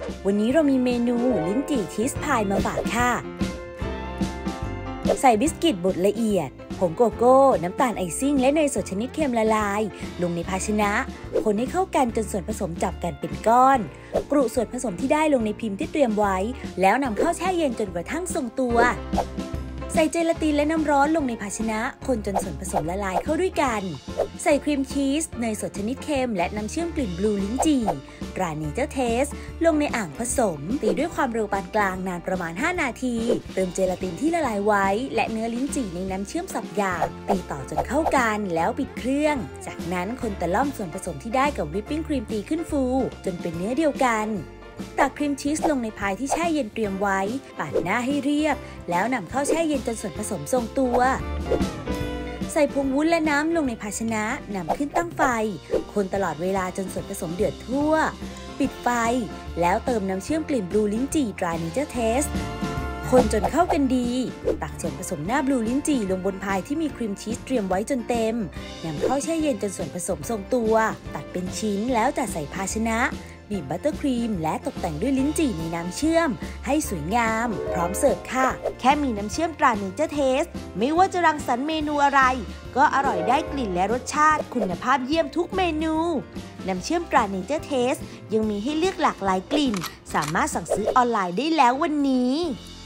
วันนี้เรามีเมนูลิ้นจี่ชีสพายมาฝากค่ะใส่บิสกิตบดละเอียดผงโกโก้น้ำตาลไอซิ่งและเนยสดชนิดเค็มละลายลงในภาชนะคนให้เข้ากันจนส่วนผสมจับกันเป็นก้อนกรุส่วนผสมที่ได้ลงในพิมพ์ที่เตรียมไว้แล้วนำเข้าแช่เย็นจนกระทั่งทรงตัวใส่เจลาตินและน้ำร้อนลงในภาชนะคนจนส่วนผสมละลายเข้าด้วยกันใส่ครีมชีสเนยสดชนิดเค็มและน้ำเชื่อมกลิ่นบลูลิ้นจี่ตราเนเจอร์เทสลงในอ่างผสมตีด้วยความเร็วปานกลางนานประมาณ5นาทีเติมเจลาตินที่ละลายไว้และเนื้อลิ้นจี่ในน้ำเชื่อมสับหยาบตีต่อจนเข้ากันแล้วปิดเครื่องจากนั้นคนตะล่อมส่วนผสมที่ได้กับวิปปิ้งครีมตีขึ้นฟูจนเป็นเนื้อเดียวกันตักครีมชีสลงในพายที่แช่เย็นเตรียมไว้ปาดหน้าให้เรียบแล้วนำเข้าแช่เย็นจนส่วนผสมทรงตัวใส่ผงวุ้นและน้ำลงในภาชนะนำขึ้นตั้งไฟคนตลอดเวลาจนส่วนผสมเดือดทั่วปิดไฟแล้วเติมน้ำเชื่อมกลิ่นบลูลิ้นจี่ตราเนเจอร์เทสคนจนเข้ากันดีตักส่วนผสมหน้าบลูลิ้นจี่ลงบนพายที่มีครีมชีสเตรียมไว้จนเต็มนำเข้าแช่เย็นจนส่วนผสมทรงตัวตัดเป็นชิ้นแล้วจัดใส่ภาชนะบีบบัตเตอร์ครีมและตกแต่งด้วยลิ้นจี่ในน้ำเชื่อมให้สวยงามพร้อมเสิร์ฟค่ะแค่มีน้ำเชื่อมตราเนเจอร์เทสไม่ว่าจะรังสรรค์เมนูอะไรก็อร่อยได้กลิ่นและรสชาติคุณภาพเยี่ยมทุกเมนูน้ำเชื่อมตราเนเจอร์เทสยังมีให้เลือกหลากหลายกลิ่นสามารถสั่งซื้อออนไลน์ได้แล้ววันนี้